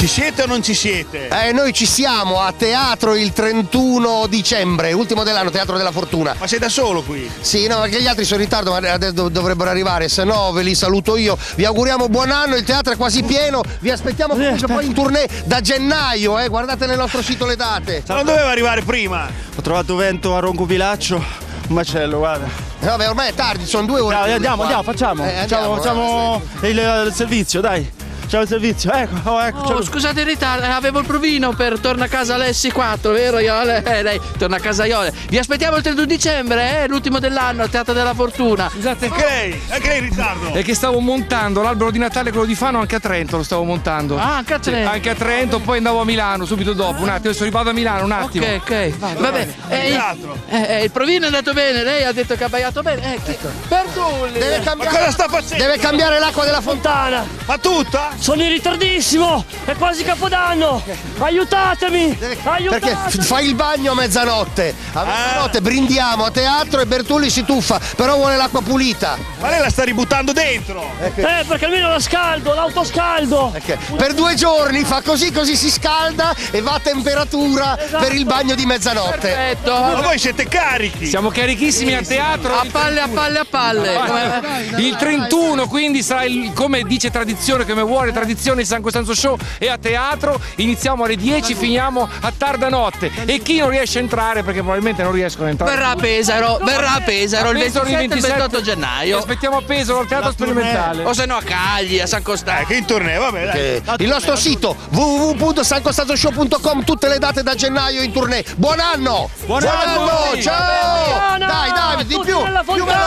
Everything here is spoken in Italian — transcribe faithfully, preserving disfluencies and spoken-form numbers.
Ci siete o non ci siete? Eh, noi ci siamo a teatro il trentuno dicembre, ultimo dell'anno, Teatro della Fortuna. Ma sei da solo qui? Sì, no, perché gli altri sono in ritardo, ma adesso dovrebbero arrivare, se no ve li saluto io. Vi auguriamo buon anno, il teatro è quasi pieno, vi aspettiamo comunque poi in tournée da gennaio, eh, guardate nel nostro sito le date. Ma non doveva arrivare prima? Ho trovato vento a Roncovilaccio, un macello, guarda. Vabbè, ormai è tardi, sono due ore. Dai, andiamo, andiamo, facciamo. Eh, andiamo, facciamo, facciamo il, il servizio, dai. Facciamo il servizio, ecco, oh, ecco. Oh, scusate il ritardo, avevo il provino per torna a casa Alessi quattro, vero Iole? Eh, lei torna a casa Iole. Vi aspettiamo il trentuno dicembre, eh, l'ultimo dell'anno al Teatro della Fortuna. Scusate, Anche lei, anche lei in ritardo. è che stavo montando l'albero di Natale, quello di Fano, anche a Trento lo stavo montando. Ah, anche a Trento. Anche a Trento, poi andavo a Milano subito dopo. Un attimo, adesso vado a Milano, un attimo. Ok, ok. Vabbè, eh, eh, eh, il provino è andato bene, lei ha detto che ha abbaiato bene. Eh, chi... Bertulli. Deve Ma cambiare, cosa sta facendo? deve cambiare l'acqua della fontana. Ma tutta? Sono in ritardissimo! È quasi Capodanno! Aiutatemi! Aiutatemi! Perché f- fai il bagno a mezzanotte. A mezzanotte brindiamo a teatro e Bertulli si tuffa, però vuole l'acqua pulita. Ma lei la sta ributtando dentro. Eh, perché almeno la scaldo, l'autoscaldo! Perché per due giorni fa così, così si scalda e va a temperatura per il bagno di mezzanotte. Perfetto. Ma voi siete carichi. Siamo carichissimi a teatro. A palle, a palle, a palle. Come- Il trentuno quindi sarà il, come dice tradizione, come vuole tradizione, il San Costanzo Show è a teatro, iniziamo alle dieci, finiamo a tarda notte e chi non riesce a entrare, perché probabilmente non riescono a entrare, Verrà a Pesaro, verrà a Pesaro il Pesaro il ventisette e il ventisette. ventotto gennaio. Aspettiamo a Pesaro al teatro sperimentale. O se no a Cagli, a San Eh, Costanzo. che in tournée, vabbè, dai. Eh, Il nostro sito w w w punto san costanzo show punto com, tutte le date da gennaio in tournée. Buon anno! Buon anno! Ciao! Buon anno! Dai, dai, di Tutti più! nella Più fontana!